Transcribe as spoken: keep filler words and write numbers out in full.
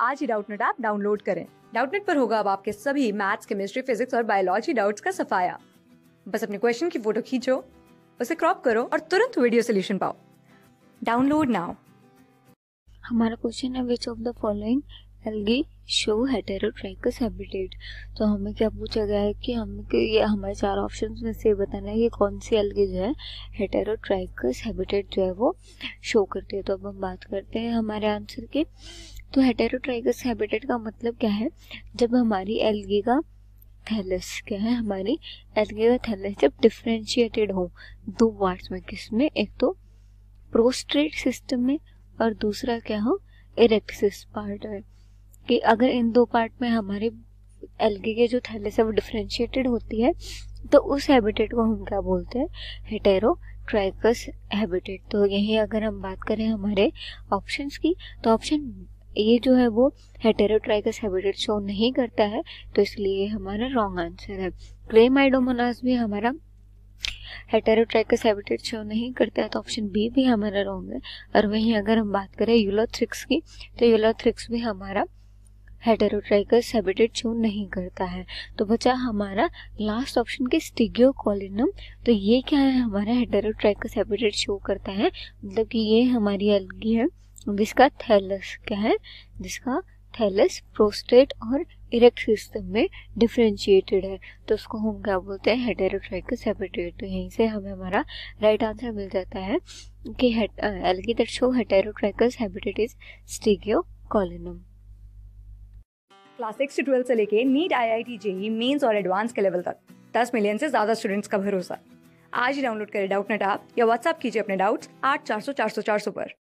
आज ही Doubtnut app download करें। डाउटनेट पर होगा अब आपके सभी मैथ्स, केमिस्ट्री, फिजिक्स और बायोलॉजी डाउट्स का सफाया। बस अपने क्वेश्चन की फोटो खींचो, उसे क्रॉप करो और तुरंत वीडियो सोल्यूशन पाओ। Download now. हमारा क्वेश्चन है which of the following algae show heterotrichous habitat. तो हमें क्या पूछा गया है कि हमें कि ये हमारे चार ऑप्शंस में से बताना है कि कौन सी एल्गी जो है हेटेरोट्राइकस हैबिटेट जो है वो शो करती है। तो अब हम बात करते हैं हमारे आंसर की। तो हेटेरोट्राइकस हैबिटेट का मतलब क्या है, जब हमारी एल्गी का थैलस क्या है, हमारी एल्गी का थैलस जब डिफरेंशिएटेड हो दो पार्ट्स में, किसमें, एक तो प्रोस्ट्रेट सिस्टम में और दूसरा क्या हो इरेक्ट पार्ट है, कि अगर इन दो पार्ट में हमारे एल्गी के जो थैलस है वो डिफरेंशिएटेड होती है तो उस हैबिटेट को हम क्या बोलते हैं, हेटेरोट्राइकस हैबिटेट। तो यही अगर हम बात करें हमारे ऑप्शंस की, तो ऑप्शन ये जो है वो हेटेरोट्राइकस हैबिटेट शो नहीं करता है, तो इसलिए हमारा रॉन्ग आंसर है। क्लेमाइडोमोनास भी हमारा हेटेरोट्राइकस हैबिटेट शो नहीं करता है, तो ऑप्शन बी भी हमारा रॉन्ग है। और वहीं अगर हम बात करें यूलोथ्रिक्स की, तो यूलोथ्रिक्स भी हमारा हेटेरोट्राइकस हैबिटेट शो नहीं करता है। तो बचा हमारा लास्ट ऑप्शन के स्टिगियोकोलिनम। तो ये क्या है, हमारा हेटेरोट्राइकस हैबिटेट शो करता है, मतलब कि ये हमारी एल्गी है जिसका थैलस क्या है, जिसका थैलस प्रोस्टेट और इरेक्ट सिस्टम में डिफरेंशिएटेड है, तो उसको हम क्या बोलते हैं, हेटेरोट्राइकस हैबिटेट। तो यहीं से हमें हमारा राइट आंसर मिल जाता है कि algae that show heterotrichous habitat is stigeoclonium. Class six से ट्वेल्थ से लेके NEET, I I T, JEE mains और एडवांस के लेवल तक दस मिलियन से ज्यादा स्टूडेंट्स का भरोसा। आज ही डाउनलोड करें डाउटनेट ऐप या व्हाट्सएप कीजिए अपने डाउट्स आठ चार सौ चार सौ चार सौ पर।